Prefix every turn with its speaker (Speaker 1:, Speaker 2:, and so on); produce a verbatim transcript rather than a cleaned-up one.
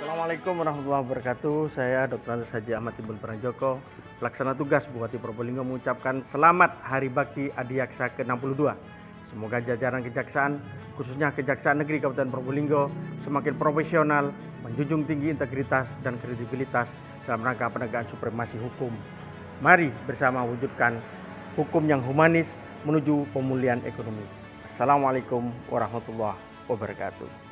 Speaker 1: Assalamualaikum warahmatullahi wabarakatuh. Saya doktor Andes Haji Ahmad Timbul Pranjoko, pelaksana tugas Bupati Probolinggo, mengucapkan selamat Hari Bakti Adiaksa ke enam puluh dua. Semoga jajaran kejaksaan, khususnya Kejaksaan Negeri Kabupaten Probolinggo, semakin profesional, menjunjung tinggi integritas dan kredibilitas dalam rangka penegakan supremasi hukum. Mari bersama wujudkan hukum yang humanis menuju pemulihan ekonomi. Assalamualaikum warahmatullahi wabarakatuh.